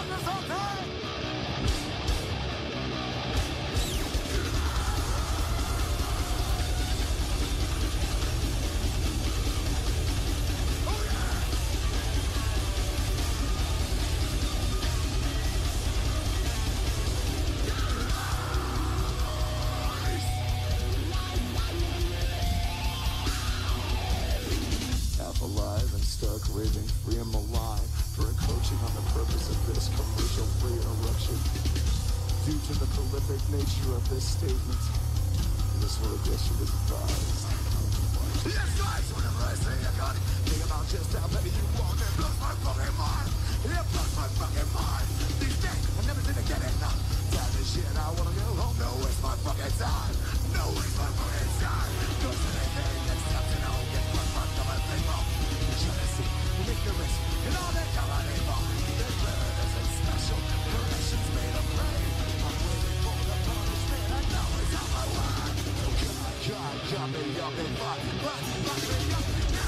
Raving free and alive for encroaching on the purpose of this commercial free interruption. Due to the prolific nature of this statement, this will aggression is advised. Yes, guys, whenever I say I got it, think about just how many you want. It blows my fucking mind. It blows my fucking mind. These days, I never seem to get enough. Time is shit, I wanna go home. No waste my fucking time. No waste my fucking time. Cause anything that's tough to know, get fucked up and think wrong. Jealousy, ignorance, and all that common evil. Their blood isn't special, corrections made of rain. I'm waiting for the punishment, I know it's on my way. God, got me up and fuck me up. God, got me up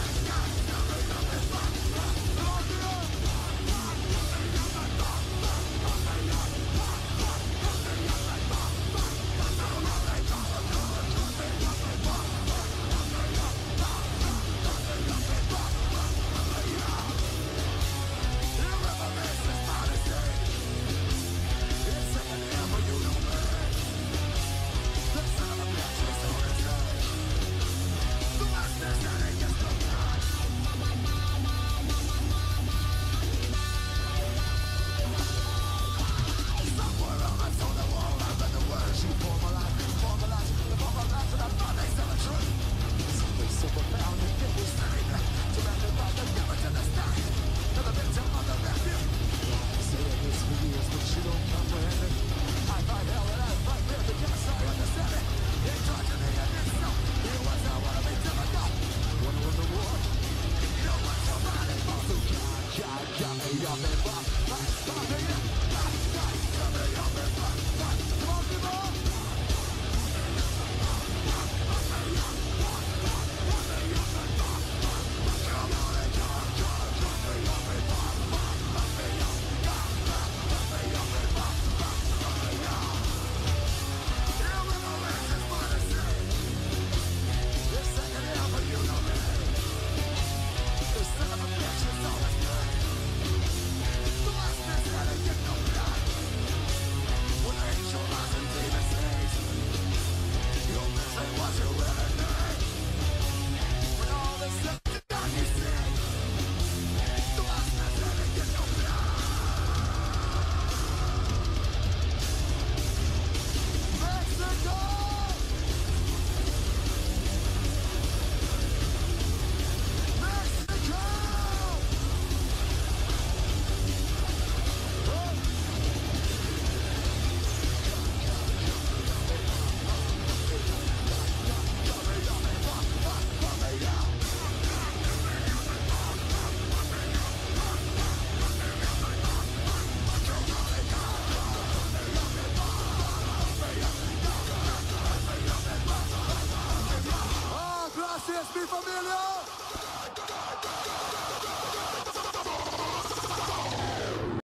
and fuck. Gracias, mi familia.